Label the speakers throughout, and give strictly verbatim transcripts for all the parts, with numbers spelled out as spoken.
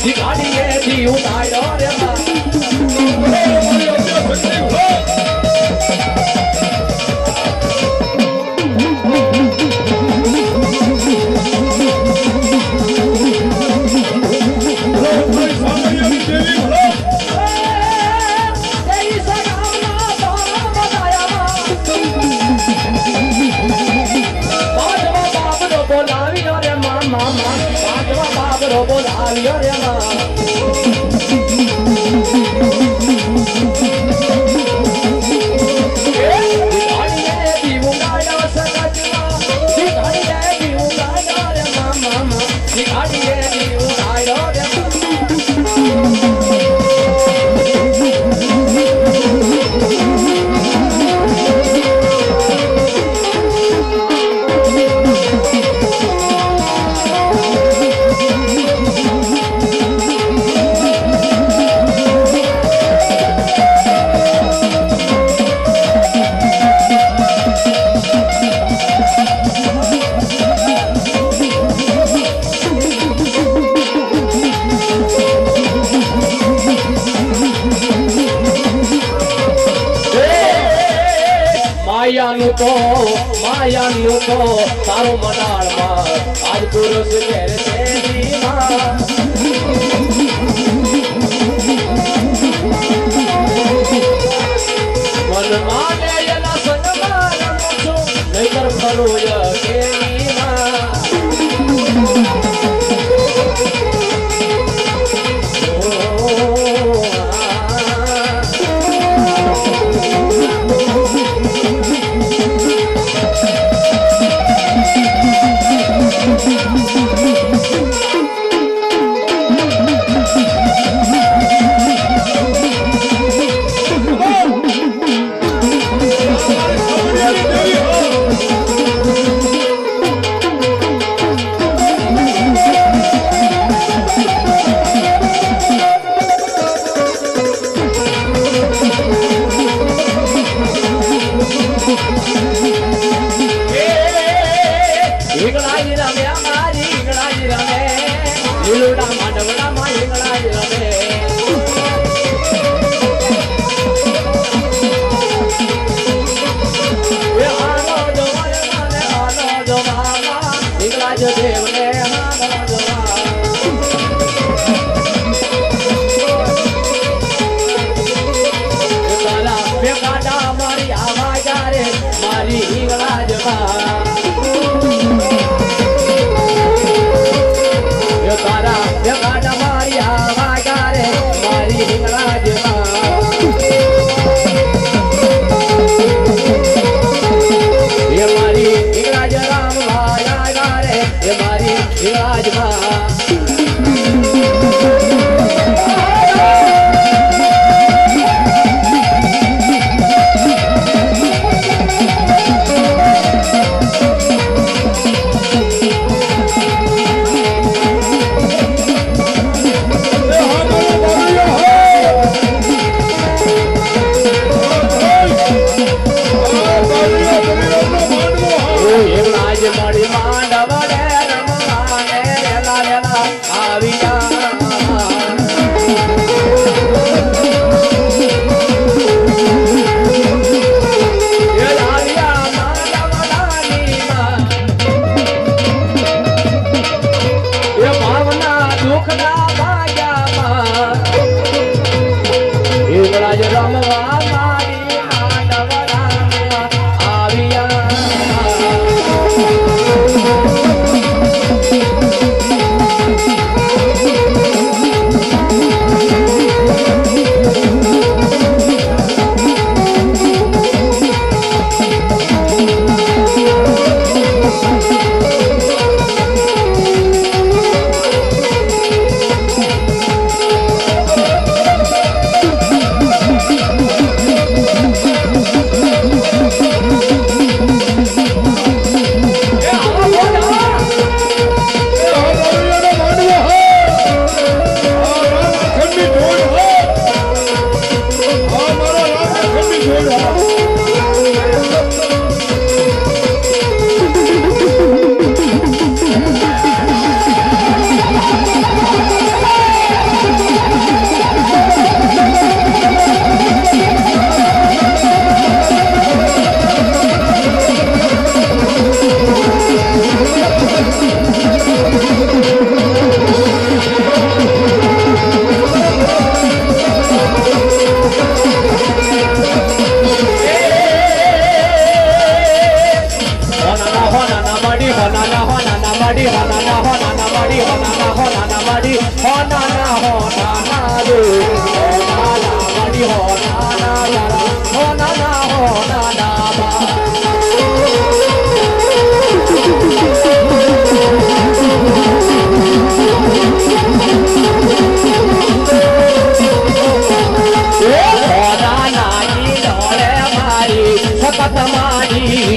Speaker 1: गाड़िए दी उठाड़ो रे मां बोलावियो रे मां तो माया नु तो तारो मनाल मां आज पुरुष मेरे तेरी मां मन माने ये ना संग मारा मुझो नहीं कर फलो ये केरी मां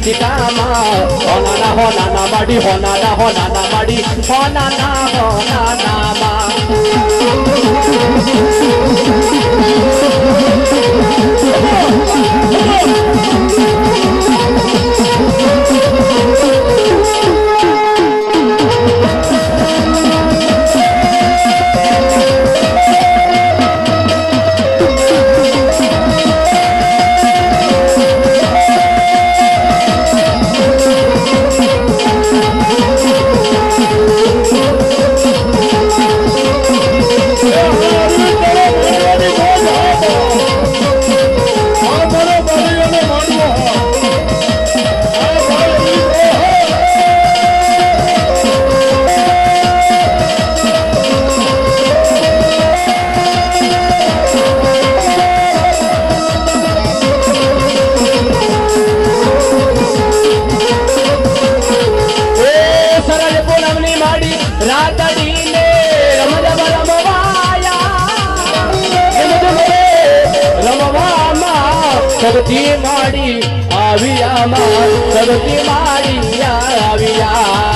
Speaker 1: चिकामा होना ना होना ना माडी होना ना होना ना माडी होना ना होना ना मा सबती माड़ी आविया मां सबती माड़ी आविया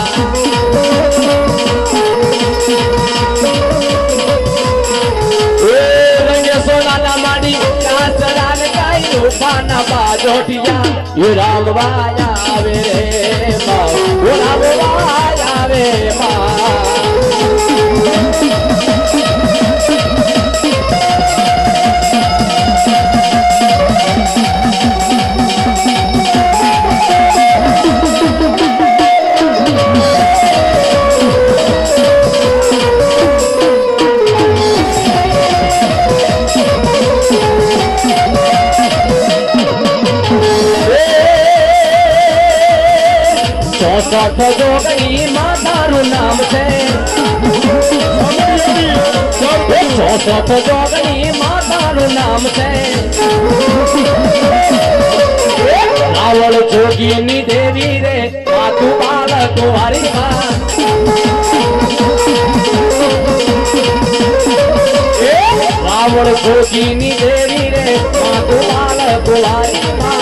Speaker 1: ए रंगे सोना ना माड़ी कासरान काई रूपाना बाजोटिया ये राम बाया वे मां वो राम बाया वे मां चौसठ जोगणी मातारू नाम से चौसठ जोगणी मातारू नाम से रावण जोगी नी देवी रे मातु बाल कुंवारी मां रावण जोगी नी देवी रे मातु बाल कुंवारी मां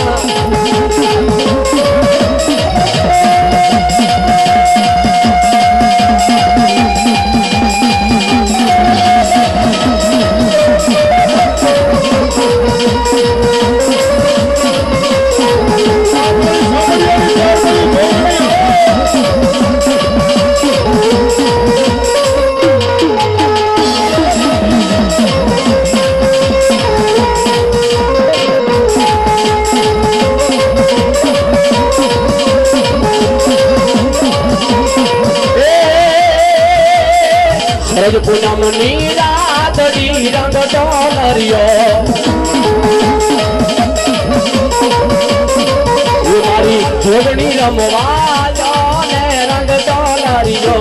Speaker 1: शरद पूनम नीरा दड़ी रंग डोलरियो ये मारी जोगणी रमवालो ने रंग डोलरियो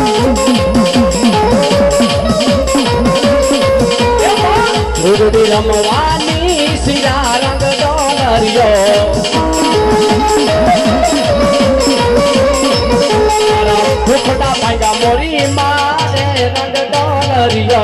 Speaker 1: जोगणी रमवानी सिरा रंग डोलरियो फुफटा भाईगा मोरी मारे रंग डोलरियो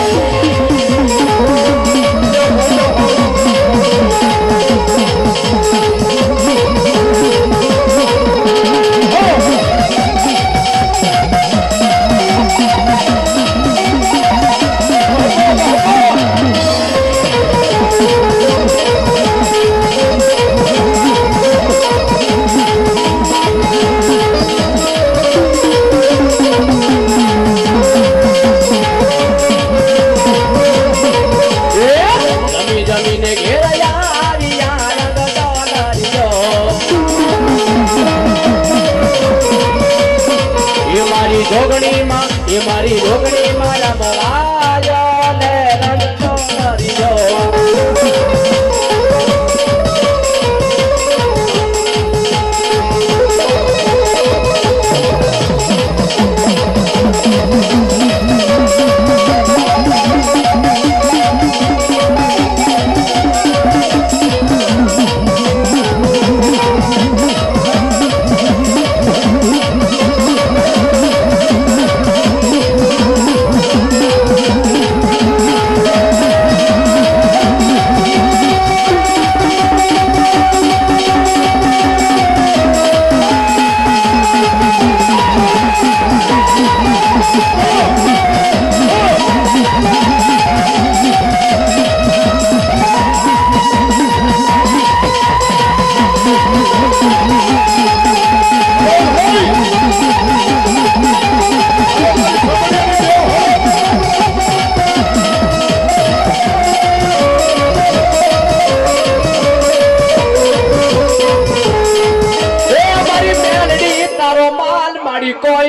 Speaker 1: जोगणी मां ये मारी जोगणी मारा मवायो ने रंग डोलरियो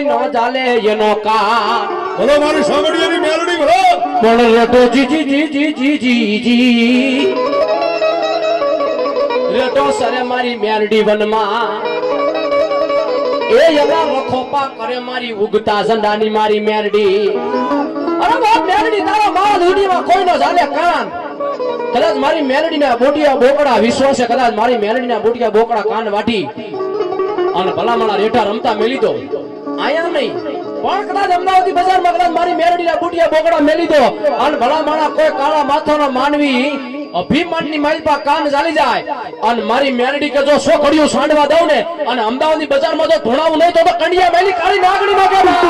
Speaker 1: કોઈ નો ચાલે એનો કાન
Speaker 2: બોલો મારી સાંભળીની મેલડી બોલો
Speaker 1: પણ રટો જી જી જી જી જી જી જી રટો સરે મારી મેલડી વનમાં એ એવા રખોપા કરે મારી ઉગતા ઝંડાની મારી મેલડી અરે બાપ મેલડી તારા માં દુનિયામાં કોઈ નો ચાલે કાન કદાચ મારી મેલડીના બોટિયા બોકડા વિશ્વાસે કદાચ મારી મેલડીના બોટિયા બોકડા કાન વાટી અને ભલામણા રેઠા રમતા મેલી દો આયા નહીં પણ કદાચ અમદાવાદી બજારમાં કદાચ મારી મેલડીના બોટિયા બોકડા મેલી દો અને ભલામણા કોઈ કાળા માથાનો માનવી અભિમાનની માલપા કાન ચાલી જાય અને મારી મેલડી કે જો સો ઘડિયું સાંડવા દઉં ને અને અમદાવાદી બજારમાં જો ધોણાવું નહીં તો કંડિયા મેલી કાળી નાગણી માં કેવા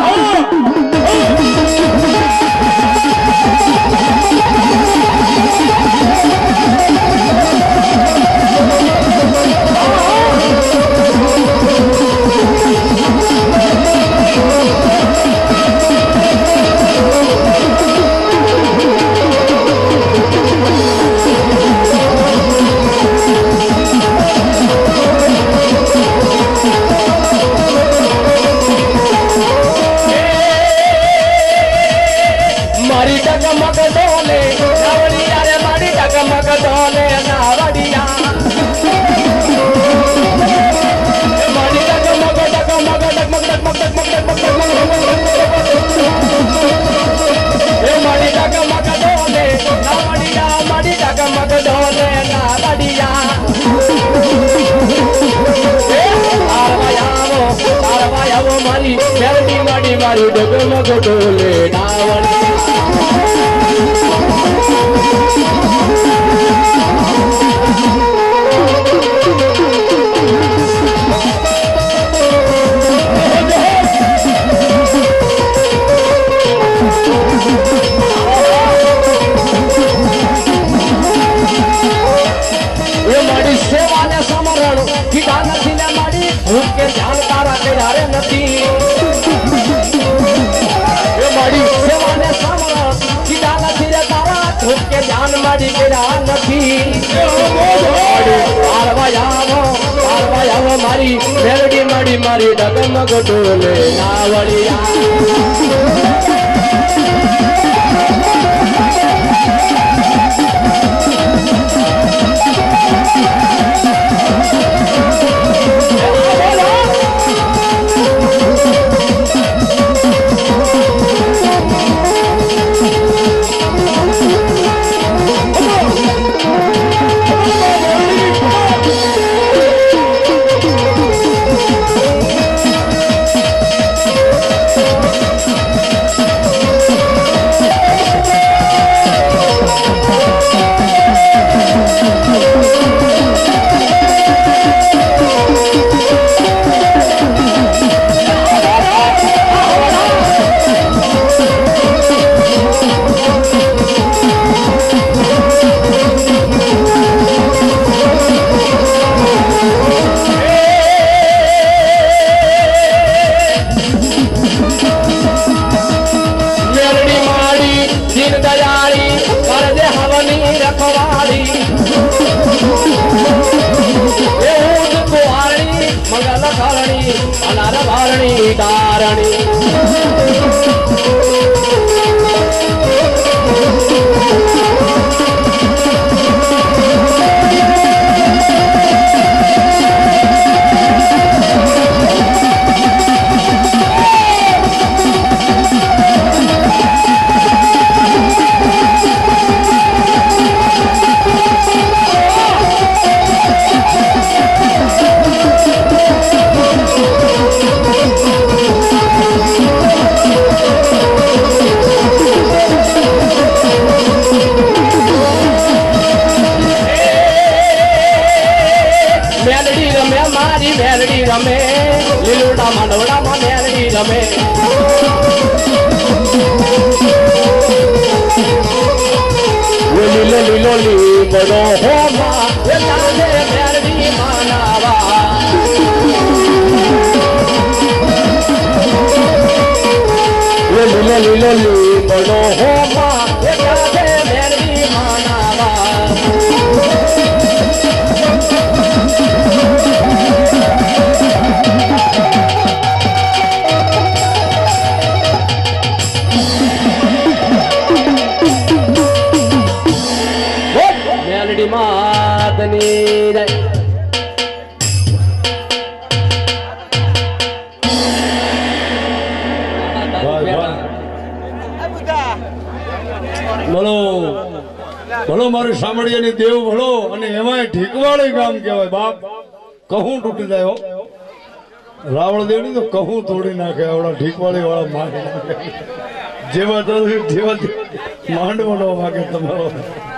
Speaker 1: મારી મેલડી માડી મારી ડગમગ ડોલે નાવડી મારી મેલડી માડી મારી ડગમગ ડોલે નાવડિયા
Speaker 2: ભલો ભલો મારી સાંભળીએની દેવ ભલો અને એમાંય ઠીકવાળી ગામ કહેવાય બાપ કહું તૂટી જાય હો રાવણ દેવની તો કહું તોડી નાખે આવડા ઠીકવાળી વાળા મારી નાખે જેવા તો જેવા માંડવાનો વાગે તમારો